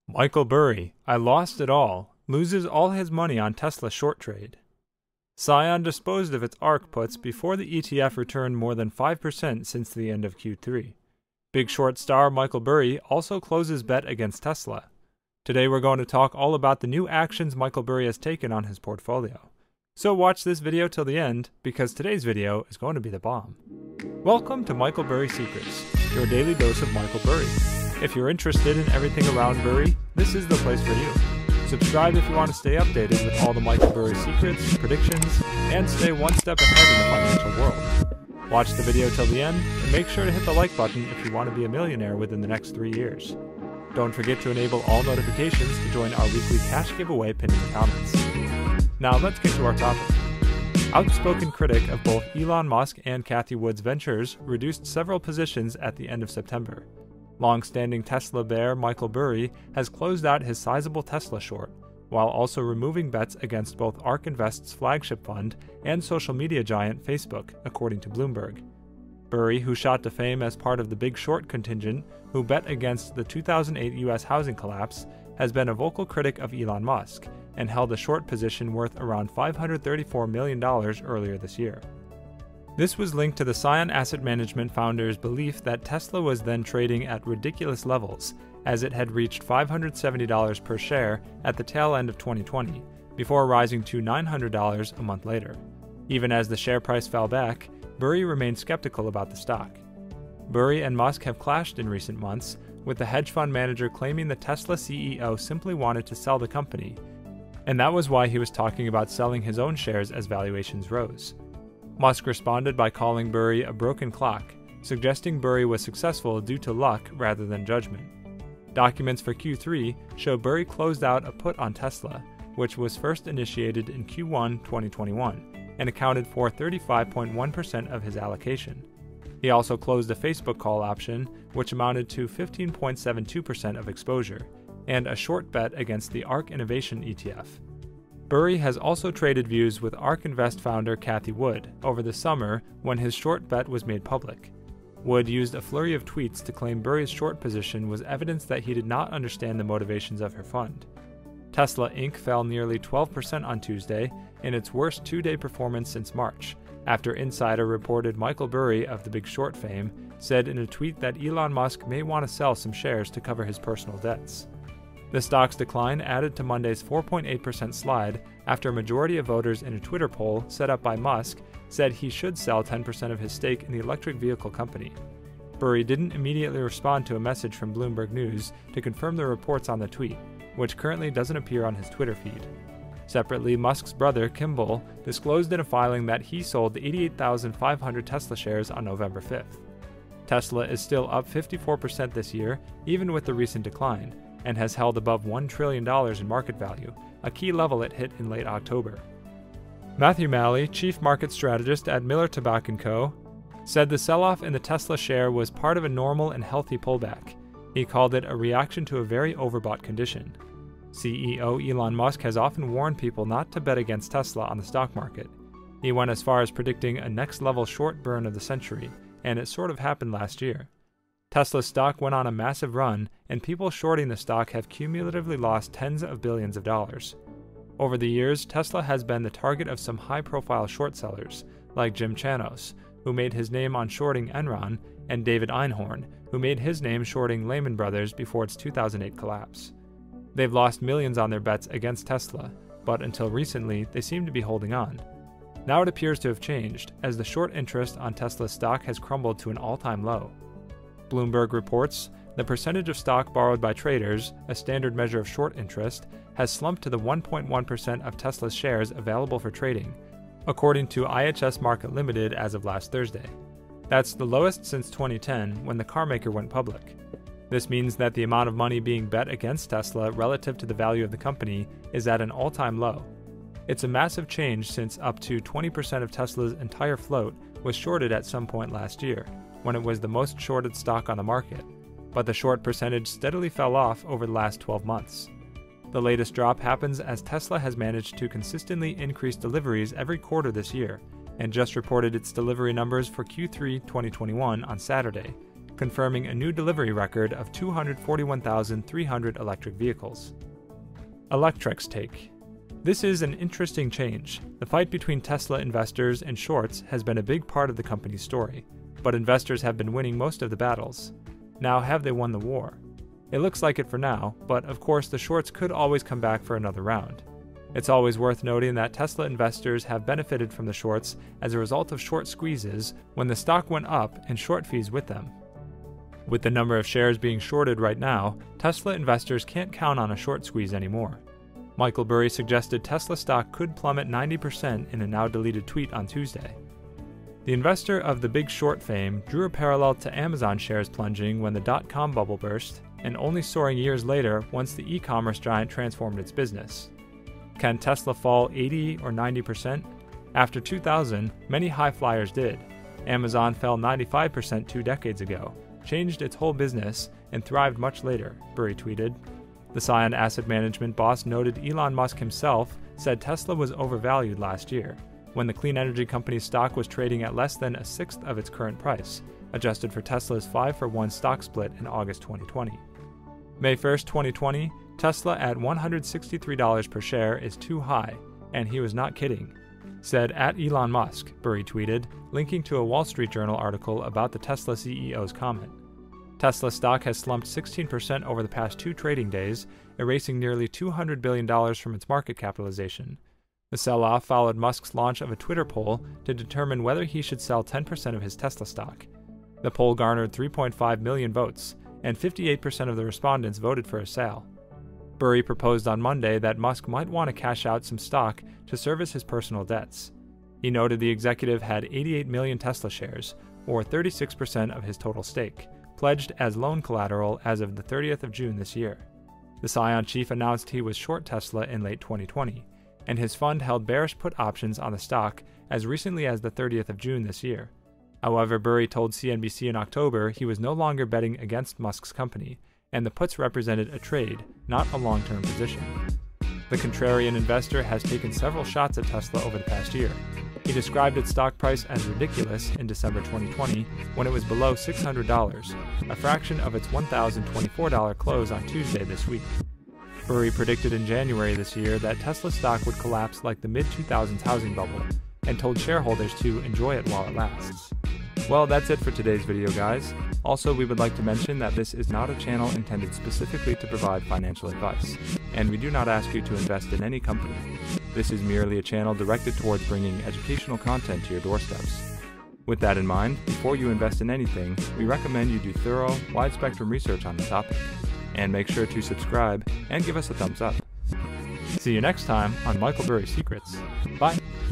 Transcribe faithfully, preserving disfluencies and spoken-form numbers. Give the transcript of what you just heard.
Michael Burry, I lost it all, loses all his money on Tesla short trade. Cion disposed of its ARK puts before the E T F returned more than five percent since the end of Q three. Big short star Michael Burry also closes bet against Tesla. Today we're going to talk all about the new actions Michael Burry has taken on his portfolio. So watch this video till the end, because today's video is going to be the bomb. Welcome to Michael Burry Secrets, your daily dose of Michael Burry. If you're interested in everything around Burry, this is the place for you. Subscribe if you want to stay updated with all the Michael Burry secrets, predictions, and stay one step ahead in the financial world. Watch the video till the end, and make sure to hit the like button if you want to be a millionaire within the next three years. Don't forget to enable all notifications to join our weekly cash giveaway pinned in the comments. Now let's get to our topic. Outspoken critic of both Elon Musk and Cathie Wood's ventures reduced several positions at the end of September. Long-standing Tesla bear Michael Burry has closed out his sizable Tesla short, while also removing bets against both ARK Invest's flagship fund and social media giant Facebook, according to Bloomberg. Burry, who shot to fame as part of the Big Short contingent who bet against the two thousand eight U S housing collapse, has been a vocal critic of Elon Musk and held a short position worth around five hundred thirty-four million dollars earlier this year. This was linked to the Cion Asset Management founder's belief that Tesla was then trading at ridiculous levels, as it had reached five hundred seventy dollars per share at the tail end of twenty twenty, before rising to nine hundred dollars a month later. Even as the share price fell back, Burry remained skeptical about the stock. Burry and Musk have clashed in recent months, with the hedge fund manager claiming the Tesla C E O simply wanted to sell the company, and that was why he was talking about selling his own shares as valuations rose. Musk responded by calling Burry a broken clock, suggesting Burry was successful due to luck rather than judgment. Documents for Q three show Burry closed out a put on Tesla, which was first initiated in Q one twenty twenty-one, and accounted for thirty-five point one percent of his allocation. He also closed a Facebook call option, which amounted to fifteen point seven two percent of exposure, and a short bet against the ARK Innovation E T F. Burry has also traded views with ARK Invest founder Cathie Wood over the summer when his short bet was made public. Wood used a flurry of tweets to claim Burry's short position was evidence that he did not understand the motivations of her fund. Tesla Incorporated fell nearly twelve percent on Tuesday in its worst two-day performance since March, after Insider reported Michael Burry of the Big Short fame said in a tweet that Elon Musk may want to sell some shares to cover his personal debts. The stock's decline added to Monday's four point eight percent slide after a majority of voters in a Twitter poll set up by Musk said he should sell ten percent of his stake in the electric vehicle company. Burry didn't immediately respond to a message from Bloomberg News to confirm the reports on the tweet, which currently doesn't appear on his Twitter feed. Separately, Musk's brother, Kimball, disclosed in a filing that he sold eighty-eight thousand five hundred Tesla shares on November fifth. Tesla is still up fifty-four percent this year, even with the recent decline, and has held above one trillion dollars in market value, a key level it hit in late October. Matthew Malley, chief market strategist at Miller Tabak and Co., said the sell-off in the Tesla share was part of a normal and healthy pullback. He called it a reaction to a very overbought condition. C E O Elon Musk has often warned people not to bet against Tesla on the stock market. He went as far as predicting a next-level short burn of the century, and it sort of happened last year. Tesla's stock went on a massive run, and people shorting the stock have cumulatively lost tens of billions of dollars. Over the years, Tesla has been the target of some high-profile short sellers, like Jim Chanos, who made his name on shorting Enron, and David Einhorn, who made his name shorting Lehman Brothers before its two thousand eight collapse. They've lost millions on their bets against Tesla, but until recently, they seem to be holding on. Now it appears to have changed, as the short interest on Tesla's stock has crumbled to an all-time low. Bloomberg reports the percentage of stock borrowed by traders, a standard measure of short interest, has slumped to the one point one percent of Tesla's shares available for trading, according to I H S Markit Limited as of last Thursday. That's the lowest since twenty ten, when the carmaker went public. This means that the amount of money being bet against Tesla relative to the value of the company is at an all-time low. It's a massive change since up to twenty percent of Tesla's entire float was shorted at some point last year, when it was the most shorted stock on the market, but the short percentage steadily fell off over the last twelve months. The latest drop happens as Tesla has managed to consistently increase deliveries every quarter this year, and just reported its delivery numbers for Q three twenty twenty-one on Saturday, confirming a new delivery record of two hundred forty-one thousand three hundred electric vehicles. Electrek's take. This is an interesting change. The fight between Tesla investors and shorts has been a big part of the company's story, but investors have been winning most of the battles. Now, have they won the war? It looks like it for now, but of course the shorts could always come back for another round. It's always worth noting that Tesla investors have benefited from the shorts as a result of short squeezes when the stock went up and short fees with them. With the number of shares being shorted right now, Tesla investors can't count on a short squeeze anymore. Michael Burry suggested Tesla stock could plummet ninety percent in a now-deleted tweet on Tuesday. The investor of the Big Short fame drew a parallel to Amazon shares plunging when the dot-com bubble burst, and only soaring years later once the e-commerce giant transformed its business. Can Tesla fall eighty or ninety percent? After two thousand, many high flyers did. Amazon fell ninety-five percent two decades ago, changed its whole business, and thrived much later, Burry tweeted. The Scion Asset Management boss noted Elon Musk himself said Tesla was overvalued last year, when the clean energy company's stock was trading at less than a sixth of its current price, adjusted for Tesla's five for one stock split in August twenty twenty. May first, twenty twenty, Tesla at one hundred sixty-three dollars per share is too high, and he was not kidding, said at Elon Musk, Burry tweeted, linking to a Wall Street Journal article about the Tesla C E O's comment. Tesla stock has slumped sixteen percent over the past two trading days, erasing nearly two hundred billion dollars from its market capitalization. The sell-off followed Musk's launch of a Twitter poll to determine whether he should sell ten percent of his Tesla stock. The poll garnered three point five million votes, and fifty-eight percent of the respondents voted for a sale. Burry proposed on Monday that Musk might want to cash out some stock to service his personal debts. He noted the executive had eighty-eight million Tesla shares, or thirty-six percent of his total stake, pledged as loan collateral as of the thirtieth of June this year. The Scion chief announced he was short Tesla in late twenty twenty, and his fund held bearish put options on the stock as recently as the thirtieth of June this year. However, Burry told C N B C in October he was no longer betting against Musk's company, and the puts represented a trade, not a long-term position. The contrarian investor has taken several shots at Tesla over the past year. He described its stock price as ridiculous in December twenty twenty when it was below six hundred dollars, a fraction of its one thousand twenty-four dollars close on Tuesday this week. Burry predicted in January this year that Tesla stock would collapse like the mid two thousands housing bubble, and told shareholders to enjoy it while it lasts. Well, that's it for today's video, guys. Also, we would like to mention that this is not a channel intended specifically to provide financial advice, and we do not ask you to invest in any company. This is merely a channel directed towards bringing educational content to your doorsteps. With that in mind, before you invest in anything, we recommend you do thorough, wide-spectrum research on the topic, and make sure to subscribe and give us a thumbs up. See you next time on Michael Burry Secrets. Bye!